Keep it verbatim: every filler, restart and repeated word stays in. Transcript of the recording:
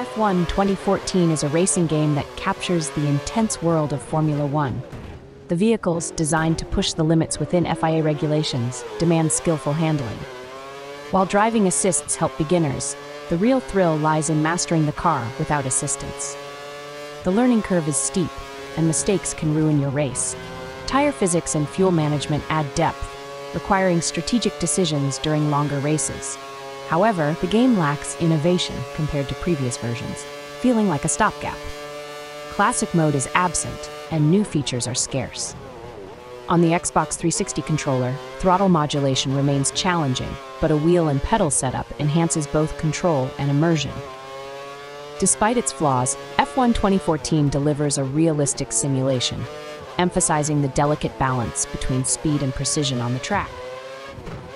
F one twenty fourteen is a racing game that captures the intense world of Formula One. The vehicles, designed to push the limits within F I A regulations, demand skillful handling. While driving assists help beginners, the real thrill lies in mastering the car without assistance. The learning curve is steep, and mistakes can ruin your race. Tire physics and fuel management add depth, requiring strategic decisions during longer races. However, the game lacks innovation compared to previous versions, feeling like a stopgap. Classic mode is absent, and new features are scarce. On the Xbox three sixty controller, throttle modulation remains challenging, but a wheel and pedal setup enhances both control and immersion. Despite its flaws, F one twenty fourteen delivers a realistic simulation, emphasizing the delicate balance between speed and precision on the track.